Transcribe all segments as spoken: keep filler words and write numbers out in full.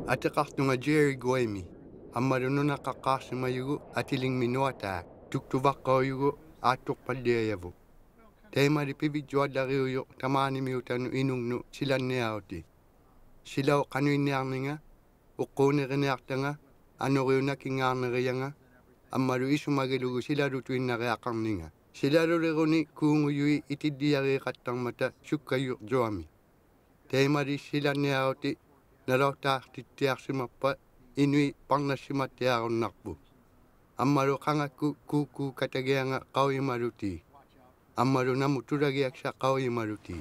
Ateqartunga Jerry Guemi. Ammarununa qaqqaarsimayugu atiling minuataa. Tuktuvaqqauyugu aattuqpalliayavu. Teimari pivijjuallariuyu tamaanimiutanu inungnu silanniauti. Silau qanuinniarninga uqquunerineartanga anoriuna kingaarneriyanga ammalu isumagilugu silalutuinnariaqarninga. Silaluliruni kuunguyui itiddiariiqattarmata sukkayuq joami. Teimari silanniauti nalortaartittiarsimappa inui parnassimattiarunnarpu. Ammalu qangakku kuukku katagianga qauimaluti. Ammalu namu tulagiaksa qauimaluti.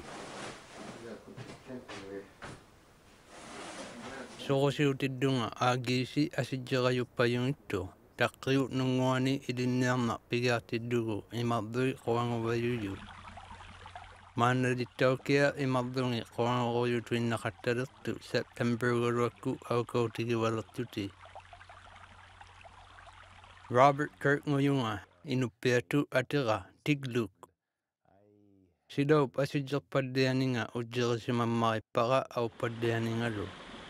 Soqosiutiddunga aagisi asijjaqayuppayungittu taqqriu nunguani ilinniarna pigaartiddugu imardui qoanguvayuyu. Maanadittaukia imardungi qoanguruyutuinnaqattalertu September-galuakku aukautigivalertuti. Robert Kirk nguyunga inuppiatu atira tigluk. Sidaup asijjaqpaddianinga ujjerisimammarippaqa auppaddianingalu.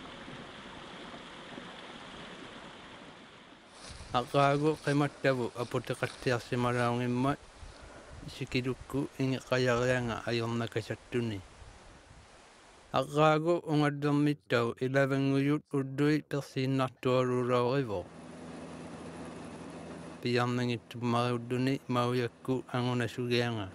Aqaagu qimattavu aputiqattiarsimalaungimma sikilukku ingiqayarianga ayornakasattuni. Aqaagu ungaddermittau ilavanguyut uddui persiinnartualulaurivo. Piarnangittummariudduni mauyakku angunasugianga.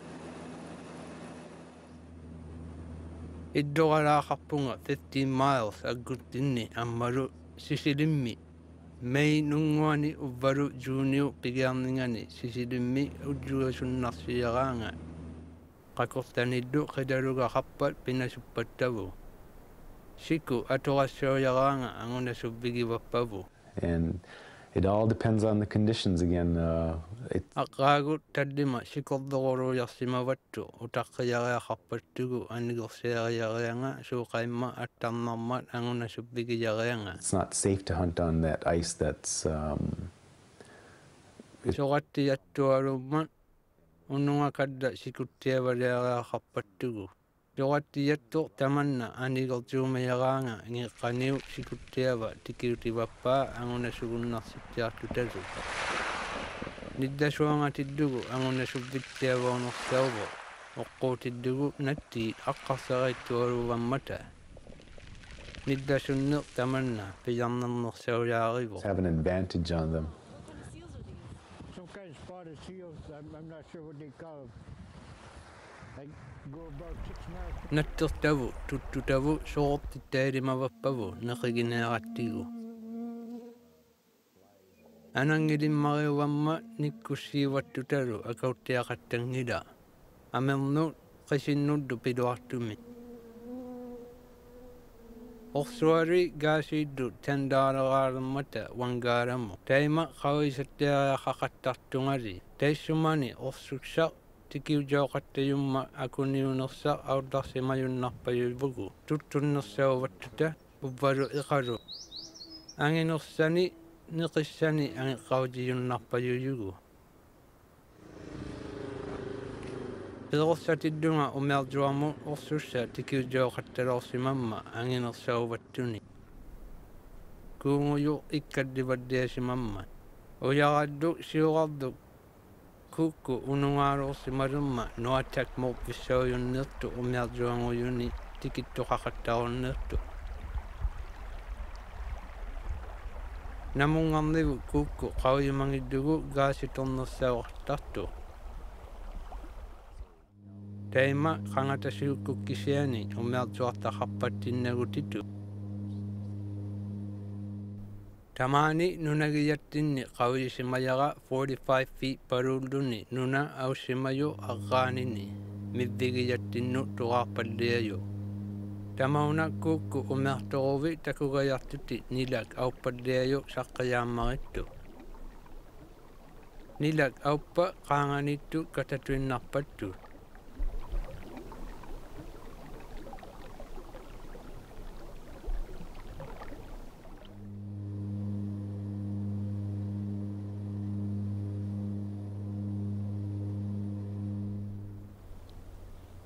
Iddoqalaaqarpunga fifteen miles agguttinni ammalu sisilimmi. Mei nunguani uvvalu juniu pigiarningani sisilimmi ujjugasunnarsiaraanga. Qakurtaniddu qidaluga qappat pinasuppattavu. Siku atoqassauaraanga angunasubbigiwappavu. And it all depends on the conditions again. Uh, it... Aqaagu taddima sikordoqoruyarsimavattu utaqqiyariaqarpattugu anigorsiariarianga suuqaimma attarnarmat angunasubbigiyarianga. It's not safe to hunt on that ice that's... Um, it... Soqattiyattualummat unnungakadda sikuttiavaliariaqarpattugu. Soqattiyattu tamanna anigortuumayaraanga ngiqqaniu sikuttiava tikiutivappaa angunasugunnarsittiartutalu. Niddasuangatiddugu angunasubbittiavaunersauvo oqquutiddugu natti aqqarsaraittualuvammata. Niddasunneq tamanna pijarnernersaulaarivo. Have an advantage on them. Some kind of spotted seals, I'm, I'm not sure what they call them. They go about six miles. Nattertavu tuttutavu soortittailimavappavu neqigineerattigu. Anangilimariuvamma nikkussiivattutalu akauttiaqattangila. Amernu qisinnuddu piluartumi. Orsuari gaasiiddu ten dollaraaremmata wangaaramu. Taima qawisattiariaqaqattartungali. Taissumani orsuksaq tikiujauqattayumma akuniunersaq audarsimayunnarpayulvugu. Tuttunnersauvattuta uvvalu iqalu. Anginersani niqissani angiqqautiyunnarpayuyugu. Pilersatiddunga umerjuamu orsussa tikiujauqattalorsimamma anginersauvattuni. Kuunguyu ikkaddivaddiasimamma. Uyaraddu siuqardu kuukku unungaalorsimalumma nuatak morpissaujunnirtu umerjuanguyuni tikittuqaqattarunnertu. Namungarnivu kuukku qauyumangiddugu gaasitornersauqartartu. Taima qangatasiukkukkisiani umerjuartaqarpattinnagutitu. Tamani nunagiyattinni qawisimayara forty-five feet parulluni nuna ausimayu aqqaanini mivvigiyattinnu tuqaarpalliayu. Tamauna kuukku umertoruvi takugayartuti nilak auppalliayu saqqiyaammarittu. Nilak auppa qaanganittu katatuinnarpattu.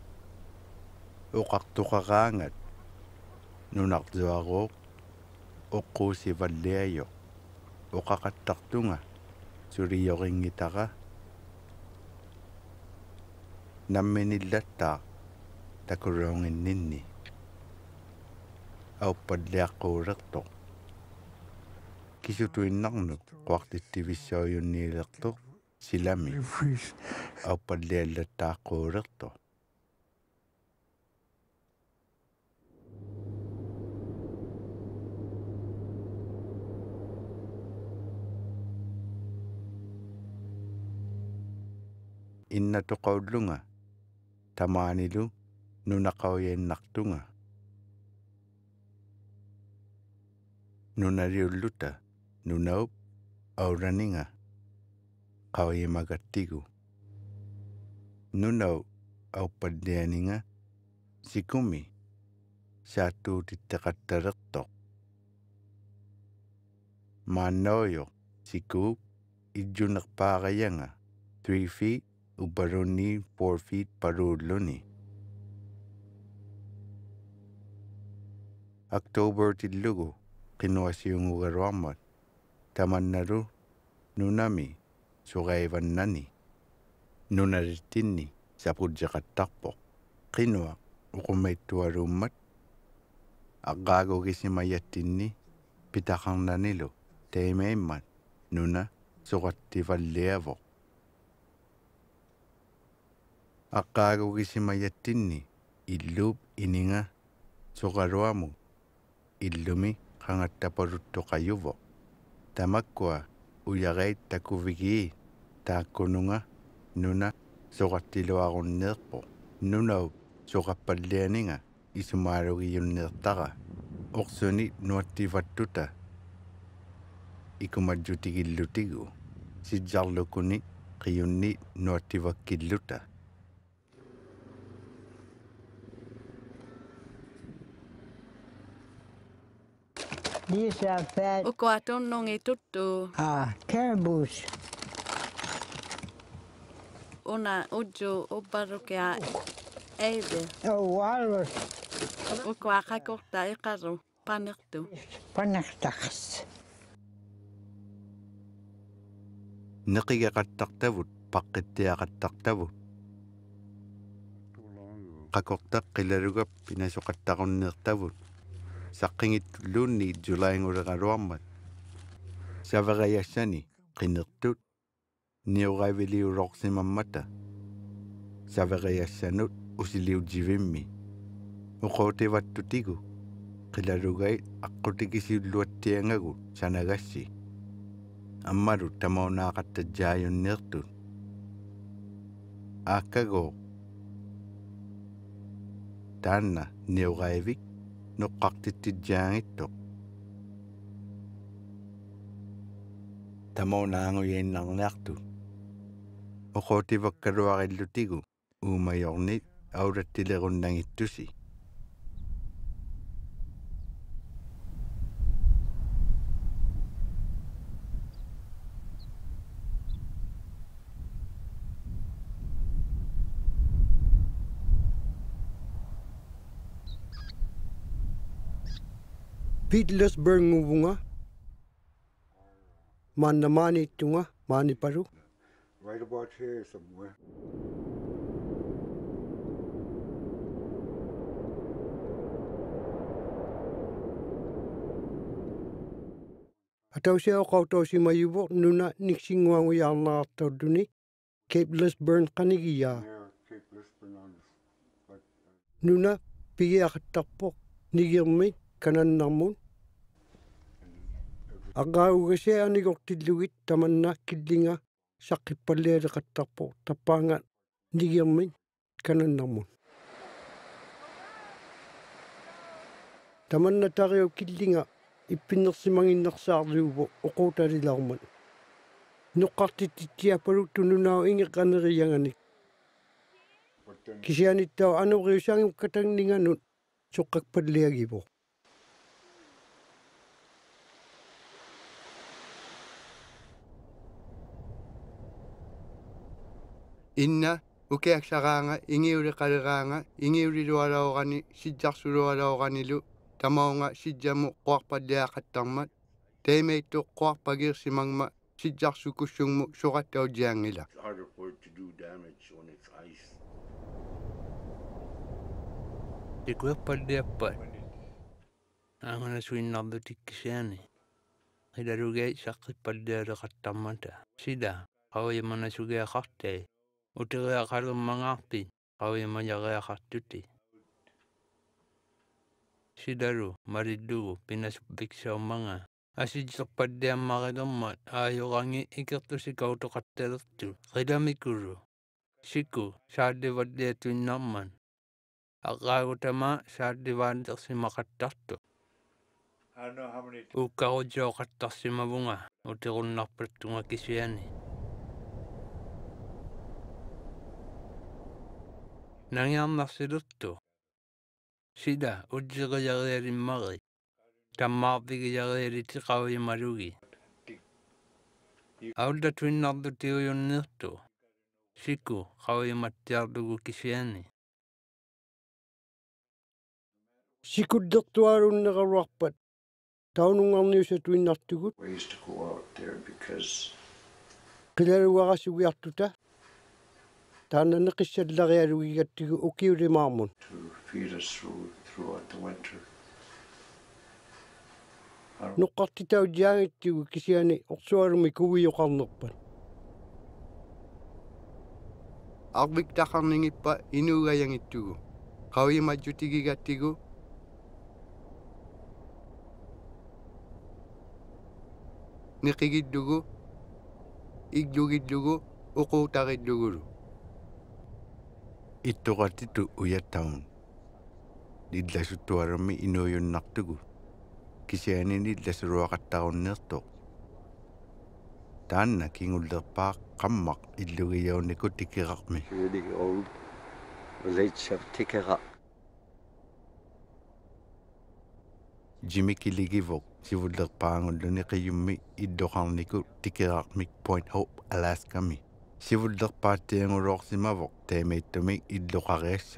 Uqartuqaqaangat nunartuaruuq oqquusivalliayo oqaqattartunga suliyoringitaqa namminillattaa takuruunginninni auppalliaqquulertoq kisutuinnarnut quartittivissoojunniilertoq silami auppalliallattaaqquulerto innatuqaullunga tamaanilu nunaqauyinnartunga nunariulluta nunaup auraninga qauyimagattigu nunau auppallianinga sikumi saattuutitteqattalertoq maannauyo sikuup ijjunerpaaqayanga three feet uparunni four feet paruulluni October tillugu qinuasiungugaruarmat tamannalu nunami suqaivannani nunarittinni sapuljeqattarpoq qinuaq uqumaittualuummat aqqaagugisimayattinni pitaqarnanilu taimaimmat nuna suqattivalliavoq aqqaagugisimayattinni illuup ininga suqaluamu illumi qangattaporuttoqayuvoq tamakkua uyaqait takuvigii taakkununga nuna suqattiluaqunneerpoq nunau suqappallianinga isumaalugiyunneertaqa oqsuni nuattivattuta ikumatjutigillutigu sijjarlukuni qiyunni nuattivakkilluta These are fat Uko atunungi tuttu uh, caribous. una uju uparukia eide. Oh, walrus Uko akakokta ikaru paniktu. panaqtaqs. neqigaqattartavut paqqittiaqattartavut qakortaq qilalugap pinasuqattaqunneertavut saqqingitluunni julainguleqaluarmat saveriassani qinertut niuqaviliulorsimammata saveriassanut usiliujivimmi uqoutivattutigu qilalugait aqutikisiulluattiangagu sanagassi ammalu tamaunaaqattajaayunneertut aakkago taanna niuqaivik nuqqartittijaangittoq tamaunaanguyinnarniartut uqootivakkaluarillutigu uumajornit aulattilerunnangittusi Peatless berngovunga manamani tunga mani paru. Right about here somewhere. Atau siya kau tau si mayubo nuna niksingwangu yang na atau duni Capeless burn kanigiya Yeah, keep listening on this. But nuna pigi akatapok nigirmi kanan namun. Agau kasi anigok tilugit taman na kilinga sakipalera katapok tapangat nigirmi kanan namun. Taman na tayo kilinga ipinarsimangin naksarlubo uqutarilarman. Nuqartittitia parutununao inga kanariyanganik. but then Kisianittao anu riusangim katangninganut suqaqpalliagibo. inna ukeaksaraanga ingiuliqaleraanga ingiulilualaorani sijjarsulualaoranilu tamaunga sijamu qorpalliaqattarmat teemeittu qorpagirsimangma sijjarsukussungmu soqattaujiangila. It's harder for it to do damage when it's ice. Tikuerpalliappat aangana suinnarlu tikkisiani qilarugei saqqipallialeqattarmata sila qauimana sugiaqartai uteriaqalummangaarpi qauimajariaqartuti silaru malillugu pinasuppiksaummanga asijjerpalliammarilermat aajurangi ikertusikautoqattalertu qilamikulu siku saallivalliatuinnarman aqaagutama saallivaanlersimaqattartu I don't know how many ukkarujoqattarsimavunga utirunnarpattunga kisiani nangiarnarsiluttu sila utseriarialimmari tammaarpigiyarialiti qauimalugi aullatuinnarlu tiuyunniirtu siku qauimattiarlugu kisiani Sikuddertuarunneqaruarpat taunungarniusatuinnartugut Ways to go out there because qilaluarasugiartuta taannaneqissallarialugigattigu ukiulimaarmun to feed us through throughout the winter. nuqqartitaujiaangittigu kisiani orsuarumi kuvioqarnerpat Arvik taqarningippa inuugayangittugu qauimajjutigigattigu niqigillugu iglugillugu uquutarilugulu ittoqatitu uyattaun lillasuttuarami inuuyunnartugu kisianini illasuruaqattarunniertoq taanna kingullerpaaq qammaq illugiyaunniku tikiraqmi Really old village of Tikera. Jimmy Kiligivok sivullerpaangulluni qiyummi iddoqarniku tikiraqmik Point Hope Alaskami sivullerpaattianguloorsimavok teemeittumi illoqariassa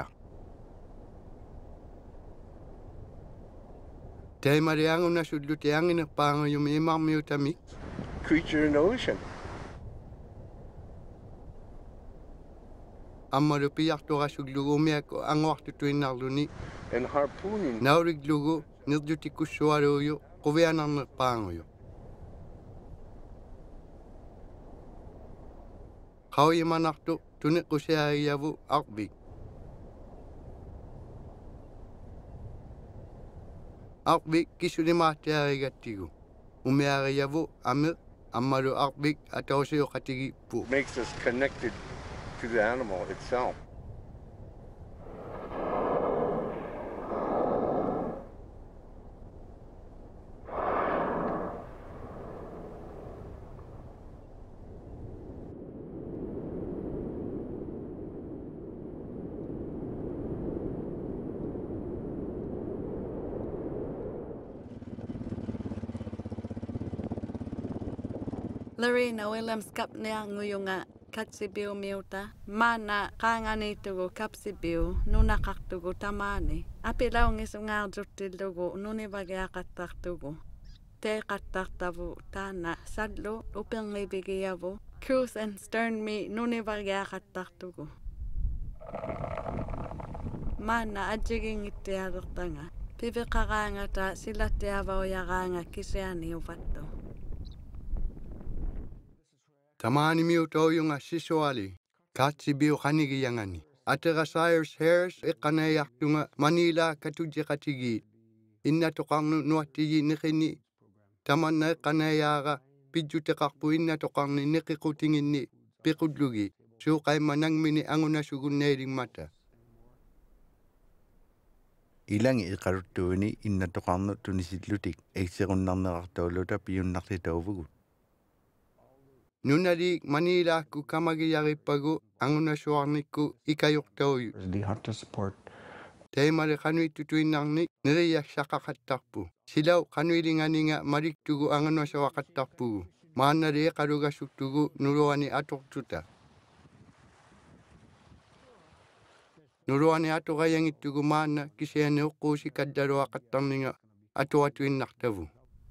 teemarianguna sullutianginerpaanguyumi imarmiutamik Creature in the ocean. ammalu piartuqasullugu umiakku anguartutuinnarluni And harpooning. nauriglugu nirjutikkussualuuyu quvianarnerpaanguyu qauimanartu tuniqqusiariavu arvik arvik kisulimaattiarigattigu umiariavu amir ammalu arvik atausiuqatigippu Makes us connected to the animal itself. Lorena Williams kapnia nguyunga katsibiu miuta mana qaanganitugu kapsibiu nunaqartugu tamani apilaungisungaarjuttillugu nunivagiaqattartugu teeqattartavu taana sallu uperngivigiavu cruise and stern mi nunivagiaqattartugu mana ajigingittialertanga piviqaraangata silattiavauyaraanga kisiani uvattu Tamani miutoyunga sisuali katsibiu qanigiyangani atera Cyrus Harris iqqanayartunga Maniilaq katujiqatigi innatoqarnu nuattigi niqini tamanna iqqanayaaqa pijjuteqarpu innatoqarni niqiqutinginni piqullugi suuqaimma nangmini angunasugunneeringmata ilangi iqaruttuuni innatoqarnu tunisillutik eiserunnarnerartuuluta piunnarlitauvugu Nunari Maniilaqku kamagiyarippagu angunasuarnikku ikayurtauyu. It's really hard to support. Teemari qanuitutuinnarnik niriyassaqaqattarpu. Silau qanuilinganinga mariktugu angunasuaqattarpugu. Maannari eqalugasuktugu nuluani atortuta. Nuruani atoqayangittugu maana kisiani uquusi kaddaruaqattarninga atuatuinnartavu.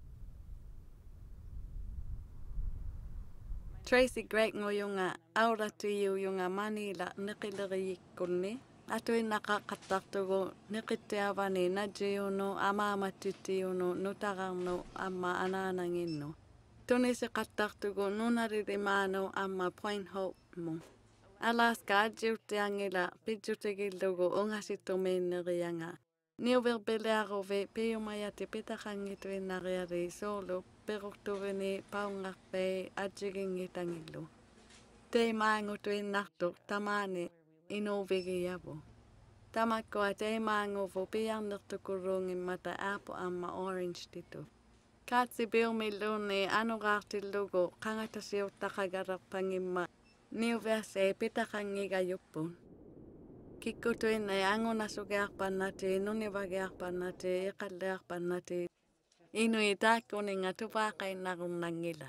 Tracy Great nguyunga auratuiu yunga Maniilaq niqileriikkulni atuinnaqa qattartugu niqittiavani najiunu amaamatutiunu nutaqarnu amma anaananginnu. Tunisi qattartugu nunaririmaanu amma Point Hope-mu. Alaska ajiutiangila pidjutigillugu ungasittumiinnerianga. Niuvirbiliaruvi piumayati pitaqangituinnariari soulu perurtuvini paungarpei ajigingitangillu. Teimaangutuinnartuq tamaani inuvigiavu. Tamakkua teimaanguvu piarnertukuruungimmata aapu amma Orange titu. Kaatsi biumilluni anuqaartillugu qangatasiuttaqagararpangimma niuviasei pitaqangigayuppun. Kikkutuinnai angunasugiarpannati nunivagiarpannati iqalliarpannati inui taakkuninga tupaaqainnarunangila.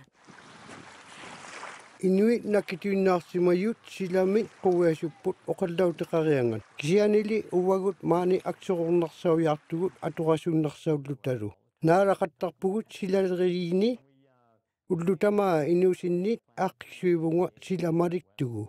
Inuit nakituinnaarsimayut silamit quviasupput oqallautiqariangan. Kisianili uvagut maani aksorunnarsauiartugut atoqasunnarsaulutalu. Naaraqattarpugut silaleriini ullutamaa inuusinnit aaqqisuivunga silamaliktugu.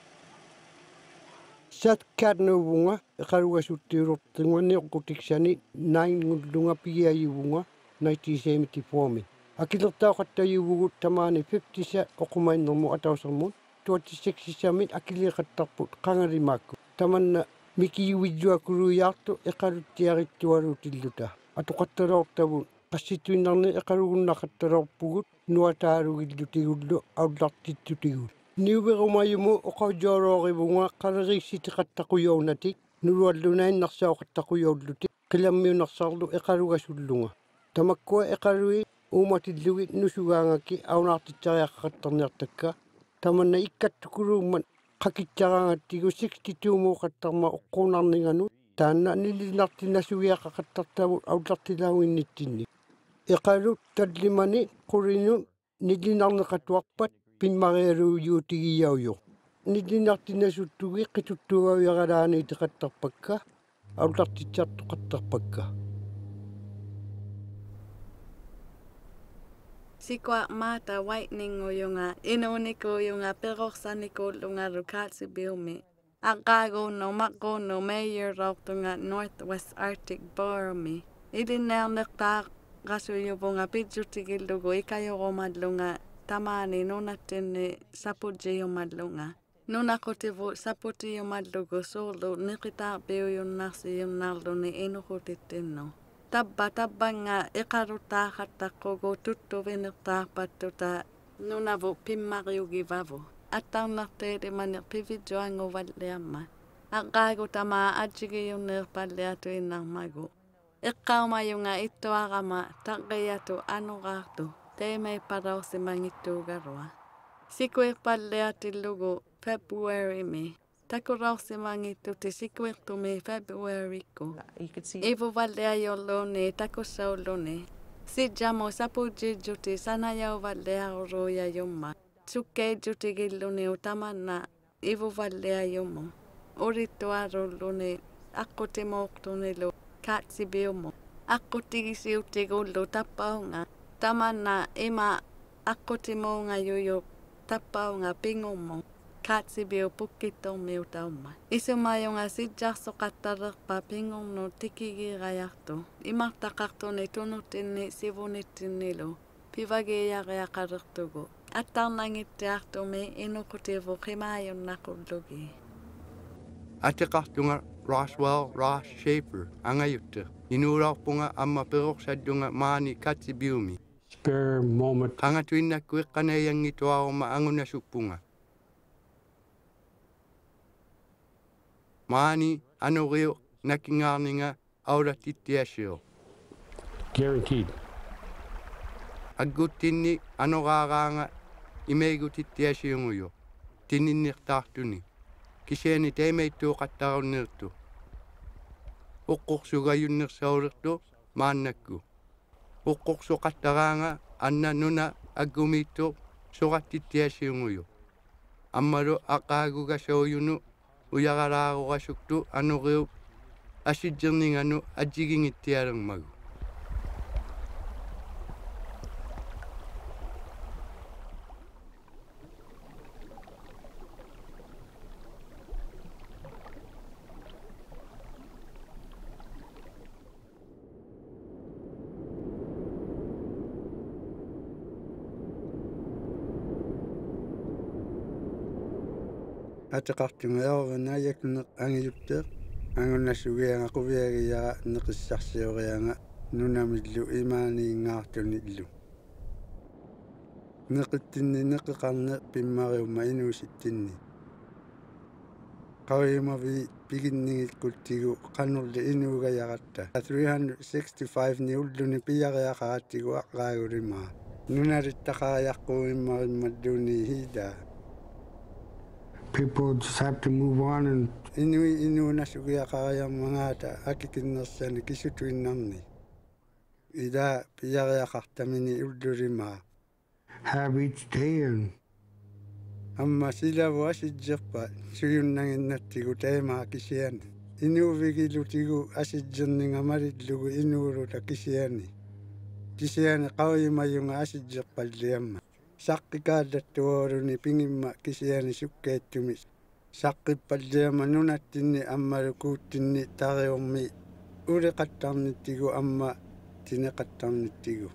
Sat katnuvunga iqarugasuttiurortinguanni uqqutiksani naingullunga pigiayuvunga nineteen seventy-four-min. Akilertauqattayuvugut tamaani fifty-sa oqumainnermu atausermun twenty-six-isamit akiliqattarput qangalimaakku. Tamanna mikiyuvilluakuluiartu iqaluttiarittualutilluta. Atoqattaloortavun qassituinnarni iqalugunnaqattalorpugut nuataalugillutikullu aullartittutigut. Niuverumayumu oqajooroorivunga qaleriissitiqattaquyounatik nuluallunainnarsauqattaquyollutik qilammiunarsarlu iqalugasullunga. Tamakkua iqalui uumatillugit nusugaangaki aunaartitsariaqqaqattarniartakka tamanna ikkattukuluummat qakitsaraangattigu sixty-two muuqattarma uqquunarninganut taanna nilinartinasugiaqqaqattartavut aullartilauinnittinni. Iqalut tallimani qulinu nilinarneqatuarpat pinmarialuujuutigiyaujo. Nilinartinasuttugi qituttugauyaralaani teqattarpakka aullartitsartuqattarpakka. Sikwa maata whiteninguyunga inuunikuyunga perorsanikullungaru kaatsibiumi. Aqaaguunnu maqquunnu mayorortunga Northwest Arctic Boromi. Ilinneernertaaqasuyuvunga pidjutigillugu ikayurumallunga tamaani nunattinni sapujiyumallunga. Nunaqutivu saputiyumallugu suulu niqitaarpiuyunnarsiyunnarluni inuqutittinnu. Tabba tabbanga iqarutaaqattaqqugu tuttuvinertaarpattuta nunavu pimmariugivavu. Attarnarteelimani pividjuanguvalliamma. Aqqaagutamaa ajigiyunneerpalliatuinnarmagu. Iqqaumayunga ittuarama taqiyatu anuqaartu. Teimei paraursimangittuugarua. Sikuirpalliatillugu February-mi. Takurausimangittuti sikuirtumi February-ku. Ivuvalliajolluni takussaulluni. Sijamu sapujijjuti sanajauvalliaruruujajumma. Sukkeijjutigilluni utamanna ivuvalliajumu. Urittuarulluni aqqutimuuqtunilu kaatsibiumu. Aqqutigisiyuttigullu tappaunga. Tamanna ima aqqutimuunga yuyu tappaunga pingummu. Kaatsibiu pukkittormiutaumma. Isumayunga sijjarsoqattarerpa pingumnu tikigirajartu. Imartaqartuni tunuttinni sivunittinnilu. Pivagiyariaqalertugu. Attarnangittiartumi inuqutivu qimaayunnaqullugi. Atiqartunga Roswell Ross Schaefer angayutta. Inuurarpunga amma perorsaddunga maani katsibiumi. Spare moment. Qangatuinnakku iqqanayangituaruma angunasuppunga. Maani anuriu nakingaarninga aulatittiasio. Guaranteed. Agguttinni anoraaraanga imeigutittiasiunguyo. Tininniqtaartuni. Kiseeni teimeittuuqattarunnertu. Uqqorsugayunnersaulertu maannakku. Uqqorsuqattaraanga anna nuna aggumiittu suqattittiasiunguyo. Ammalu aqaaguga souyunu uyaqalaaqoqasuktu anuriup asitjerninganu atjigingittialengmagu. атеқартунгаорвана якунеқ ангиуттеқ ангуннассугианга қувиагиара неқиссарсиорианга нунамиллу имааниингаартуни иллу неқиттинни неқеқарне пиммариума инууситтинни қавиумави пигиннигиккуттигу қаннерли инуугаяратта three hundred sixty-five ни уллуни пиариақаратигу аққаагулимаа нуналиттақариаққуиммариммаллуни хида. People just have to move on and Inui inuna sugiaqariam mangata akikinnersani kisutuinnarni. Ida piyariaqartamini ullulima. have each day and Amma silavu asijjerpa suyunnanginnattigu teemaa kisiani. Inuvigilutigu asijjerningamalillugu inuuluta kisiani. Kisiani qawimayunga asijjerpalliamma. Saqqikaallattuoruni pingimma kisiani sukkeettumi. Saqqipalliamma nunattinni ammalukuuttinni tariummi uliqattarnittigu amma tineqattarnittigu.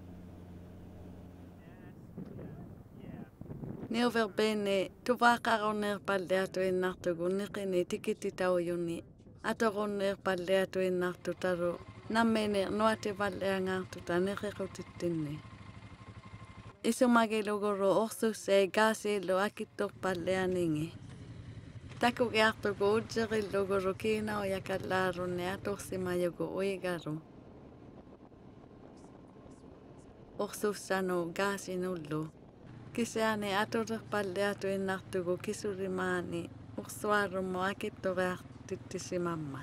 Neuver bene tuvaqaroner palleatuinnartugu niqini tikititaujuni atoronner palleatuinnartutaru nammene nuativalleangaartuta neqequtittinni. Isumagiluguru orsussei gaasiillu akittorpalleaningi. Takugiartugu udjeriluguru kiinaujakallaarunnni atorsimajugu uigaru. Orsussanu gaasinullu. Kiseani atorerpalleatuinnartugu kisurimaani ursuarummu akittoriartittisimamma.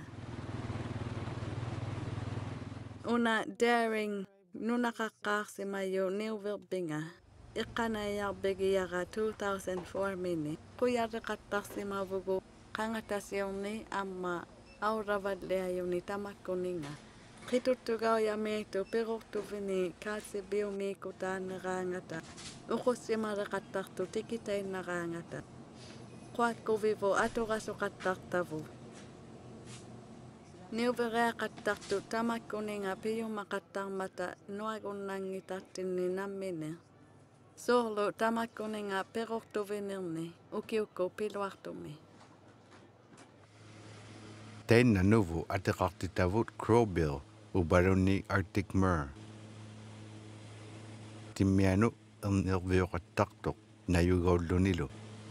Una daring nunaqaqqaarsimayu niuverbinga iqqanayarbigiyaga two thousand four mini quyareqattarsimavugu qangatasiorni amma auravalleajuni tamakkuninga qituttugauyaamiitu piqurtuvini kaatsibiumiikutaanneraangata uqussimareqattartu tikitainneraangata quakkuvivu aturasuqattartavu niuvereaqattartu tamakkuninga piyumaqattarmata nuagunnangitartinni nammine soorlu tamakkuninga piqurtuvinirni ukiukku piluartumi. Teinna nuvu ateqartitavut crowbill ubalunni Arctic myrrh. Timmianu ernervioqattartoq nayugaullunilu.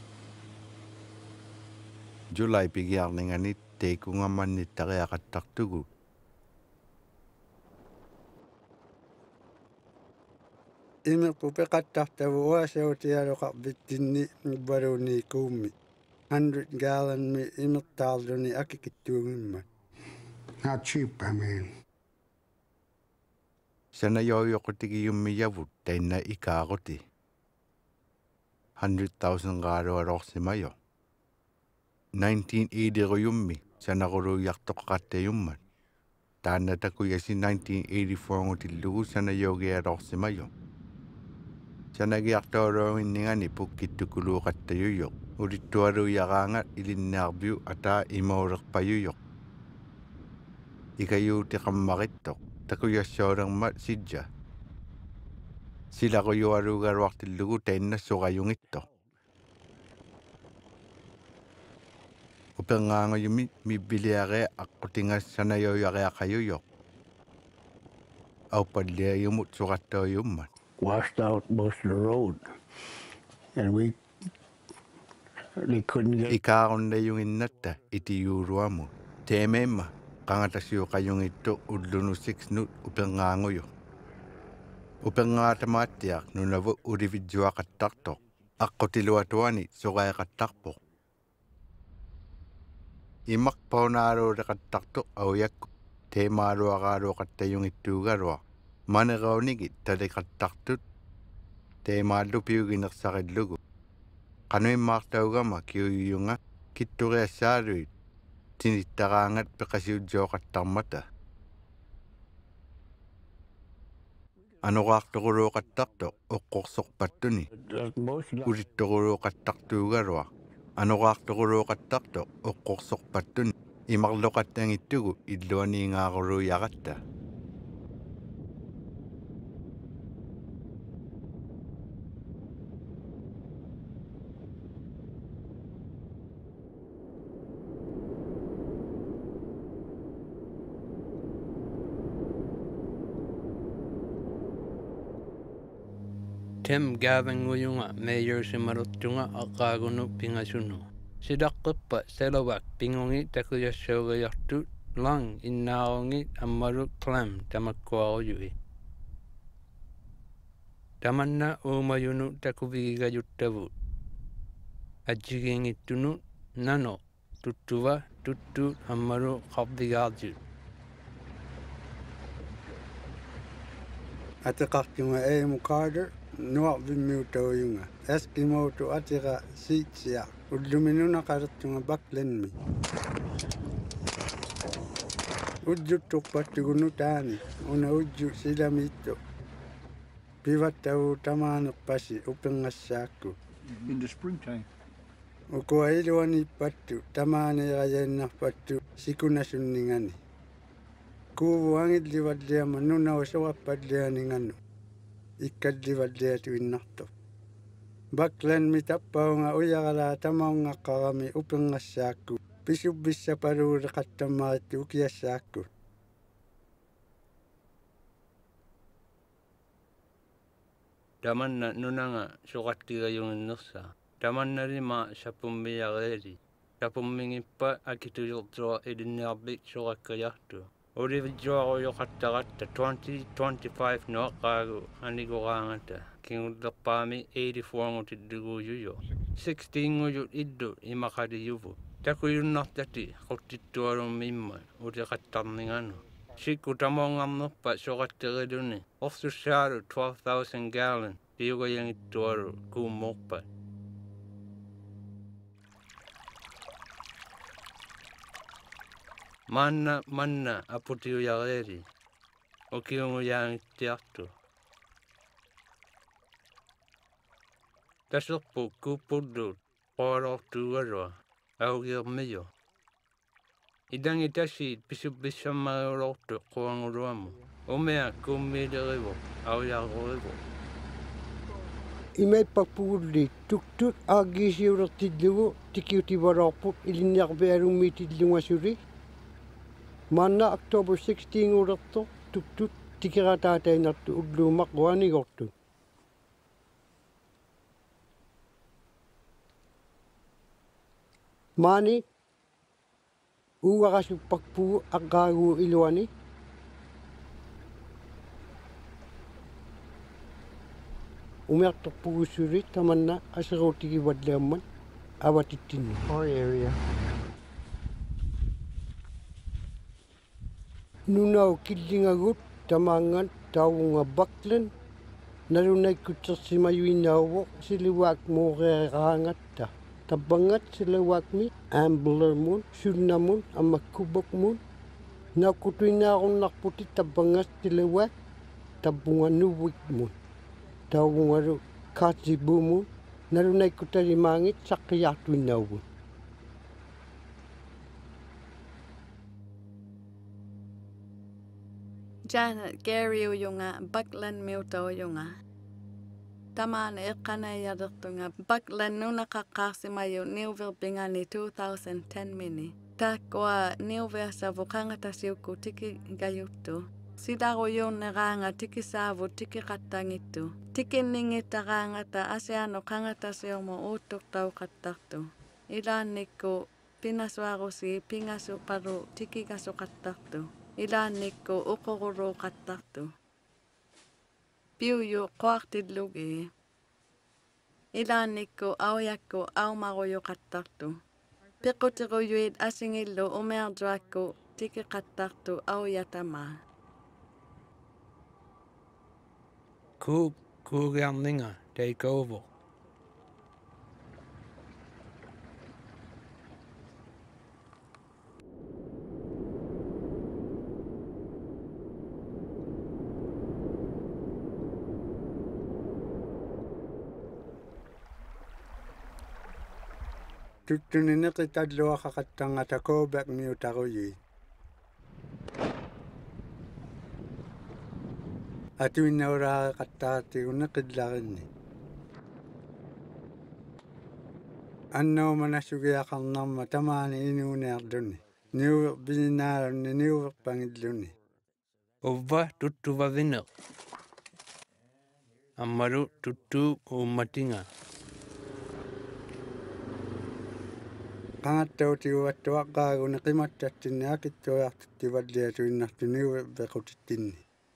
July pigiarningani teikungamannittariaqattartugu. Imerpu peqattartavu uasiutialuqarbittinni ubaluni kuummi. one hundred gallon mi imertaarluni akikittuungimma. not cheap, I mean. Sanayoyoqutigiummiyavut tainna ikaaquti. one hundred thousand qaalualorsimayo. nineteen eighty-ruyummi sanaquluyartoqaqattayummat. Taannatakuyasi nineteen eighty-four ngutillugu sanayogialorsimayo. Sanagiartooloingingani pukkittukuluuqattayuyoq. Ulittualuyaqaangat ilinnaarpiu ataa imaulerpayuyoq. Ikayuutiqammarittoq takuyassuulermat sijja. Silaquyualuugaluartillugu tainna-suqajungittoq. Upengaanguyumi mibbiliaqea aqqutigas sanayoyaqeaqayuyoq. Aupalliayumut suqattauйummat. Washed out most of the road. And we, they couldn't get Ikaarunayunginnatta itiyuuruamu. Teemeemma qangatasiuqajungittu ullunu six nut upengaanguyu. Upengaatamaattiaq nunavu ulivitsuaqattartoq. Aqqutiluatuani suqaeqattarpoq. Imaqpaunaaluuleqattartoq aujakku teemaaluaqaaluuqattayungittuugalua. Maneqaunigi taliqattartut teemaallu piuginersaqillugu. Qanuimmaartaugama kiuyuyunga kittureassaaluit tinittaraangat peqasiutjooqattarmata anoqaartoquluuqattartoq uqqorsorpattuni ulittoquluuqattartuugalua anoqaartoquluuqattartoq uqqorsorpattuni imarloqattangittugu illuaniingaaruruiaqatta Tem gaavanguyunga meeyuusimaruttunga aqqaagunu pingasunu. Sidaqqippa selawak pingungi takuyassaugajartut lang innaarungi ammaluk clam tamakkuaruyui. Tamanna uumayunu takuvigigajutavut. Ajjigiingittunu nano tuttuva tuttuut ammalu qabdigaarjut. Ataqartunga Emu Carter nuaq vimmiutauyunga Eskimoutu atiqa siitsia ulluminuna qalertunga baklenmi ujjuttuqpattugunu taani una ujju silamittu pivattavu tamaaneqqasi upengassaakku In the springtime. ukua iluanipattu tamaaneerajannarpattu sikunasuningani kuuvuangillivalliama nunausoqappallianinganu ikkallivalliatuinnartu baklanmi tappaunga uyaralaa tamaungaqqarami upengassaakku pisubissapaluuleqattamarittu ukiassaakku Tamanna nunanga soqattigayunginnersa. Tamannarima sapummiareeri. Sapummingippa akitujurtua ilinniarbik soqakkajartu. Ulivijjuaruyoqattaqatta twenty twenty-five nuaqqaagu aniguraangata kingullerpaami eighty-four-ngutidduguuyuyo sixteen-nguyut iddu imaqaliyuvu takujunnartati quttittualummiimma uteqattarninganu sikku tamoongarnerpa soqatteriluni orsussaalu twelve thousand gallon tiugayangittualu kuummoorpa Manna manna aputiuyareeri ukiunguyaangittiartu. Taserpu kuuppulluut qoalortuugalua augiermiyo. Idangi tasiit pisubissammaruulortu quanguluamu. Umea kummiilerivu aujarurivu. Imaipappuulli tuktut aagiisiulertillugu tikiutivalorput ilinniarvialummiitillungasuli Manna October sixteen ulerto tuktut tikirataatainartu ulluumaq uanigortu. Maani uugaqasuppakpugu aqqaagu iluani umiartorpugussuli tamanna aseruutigivalliamman avatittinni. Our area. Nunau killingagut tamaangan taunga baklen nalunaikkutersimayuinauvo siliwaak mooreeraangatta tabbangat siliwaakmi amblermun sunnamun ammakkubokmun naukkutuinaarunnarputi tabbangat siliwaak tabbunga nuwikmun taungalu kaatsibumun nalunaikkutallimaangit saqqiyaartuinnauvun Janet Gary uyunga baklan miuta uyunga. Tamaan iqqanayadertunga baklan nunaqaqqaarsimayu niuvirpingani two thousand ten mini. Takkua niuviassavu qangatasiukku tikigayuttu. Sidaruyunneranga tikisaavu tikiqattangittu. Tikinningittaraangata asianu qangatasiumu uutturtauqattartu. Ilaannikku pinasuarusi pingasuparu tikigasuqattartu. Ilaannikku uqoruruuqattartu. Piuyu qoartillugi. Ilaannikku aujakku aumaruyuqattartu. Piqutiruyuit asingillu umearduakku tikiqattartu aujatamaa. Kuuk kuugiarninga take over. Tuttuni nekitadlua kakattangata kobak miutaruyi. Atuinna ura kattaati unekidlarinni. Anno manasugiaqarnarma tamaani inuunearduni. Niuvik bininaarunni niuvik pangilluni. Ova tuttuva vine. Amaru tuttu ummatinga. Kangattauti uvattuaqqaaguni qimattattinni akittuartutti valliatuinnartu niuvik bequtittinni.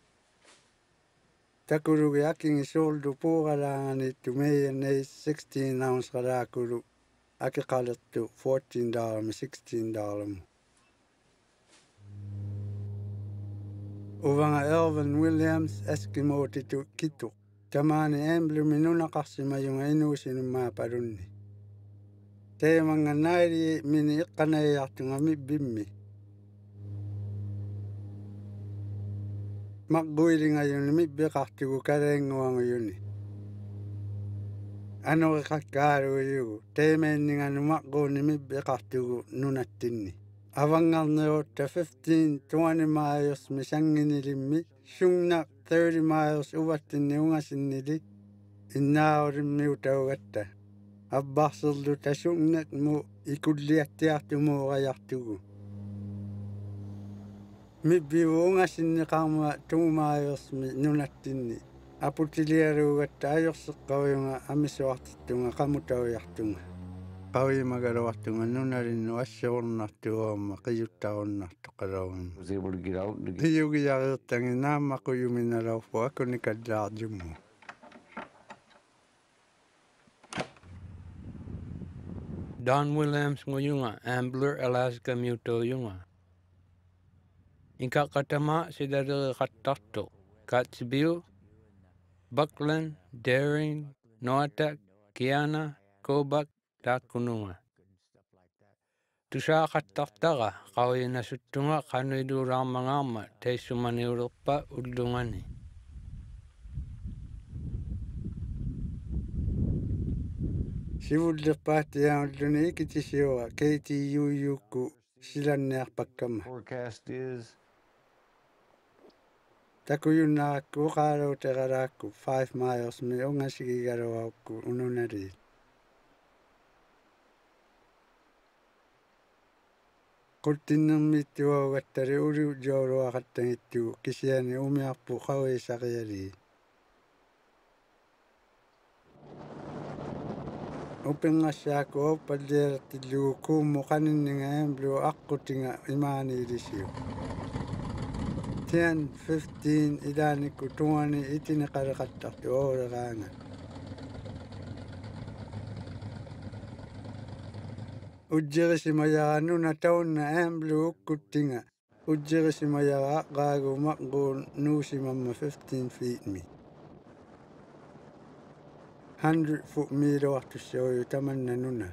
Takurugi akingi sooldu puugalaanganittu meiyannei sixteen ounce qalaakulu akiqalittu fourteen dollars sixteen dollars. Uvanga Elvin Williams Eskimo-titu kitu. Tamaani emblemi nunaqarsimayunga inuusinumaaparunni. Teemanga ninety-eight mini iqqanayartunga mibbimmi. Maqquilingayuni mibbiqartugu kaleenguanguyuni. Anoriqakkaaluuyugu teemeenninganu maqquuni mibbiqartugu nunattinni. Avangarniutta fifteen twenty miles misanginilimmi sungna thirty miles uvattinni ungasinnili innaarimmiutaugatta. Abbarsillu tasungnak mu ikulliattiartumuuqajartugu. Mibbiu ungasinniqarma two miles mi nunattinni. Aputiliaruugatta ajorseqqavuyunga amisuartittunga qamutaujartunga. Qavimagaluartunga nunarinnu assuurnartuuamma qiyuttarunnartu qalaun. Was able to get out and get Qiyugiyarirtangi naammaqujuminalarfu akunikadlaarjummu. Don Williams nguyunga, Ambler, Alaska muto yunga. Inka katama sidari kattartu. Katsibiu, Buckland, Daring, Noatak, Kiana, Kobak, Takununga. Tusaa kattartaga, qawina suttunga qanuiduraarmangaarma teissumaniulерpa ullungani. Sivullerpaattiaanulluni ikitisiuqa K T U yukku silanniarpakkama. forecast is Takuyunnaakku uqaalauteqalaakku five miles mi ungasigigaluaukku ununari. Quttinnermittuaugattari ulu jouluaqattangittu kisiani umiarpu qaviisaqiyali. Upingassaakku auppallialattillugu kuummu qaninninga amblu aqutinga imaaniilisiu. ten fifteen ilaanikku twenty itiniqaleqattartu ooleqaanga. Ujjirisimayaqa nuna taunna amblu ukkuttinga. Ujjirisimayaqa aqqaagu maqquun nuusimamma fifteen feet mi. hundred foot miiluartussauyu tamanna nuna.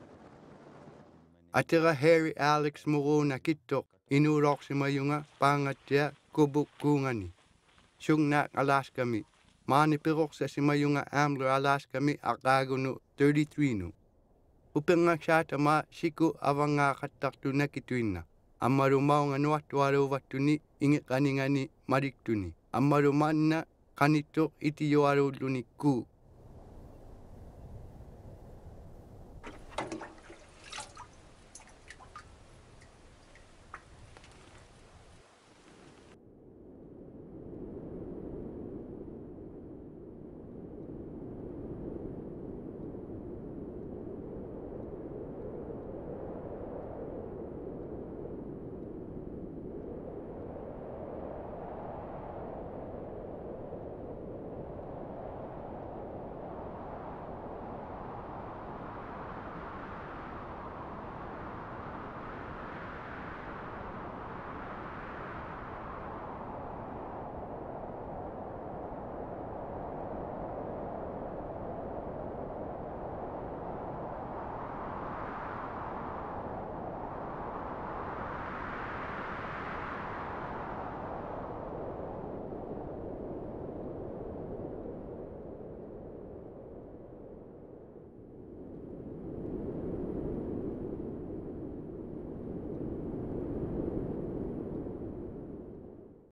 Atira Harry Alex Morona kittok inuulorsimayunga paangattia kubukkuungani. Sungnaak Alaskami. Maani piroksasimayunga Ambler Alaskami aqaagunu thirty-three nu. Upingakshaatama siku avangaaqattartu nakituinna. Ammaru maunga nuattualuuvattuni ingiqaningani madiktuni. Ammaru manna qanittuq itiyoaluulluni kuu.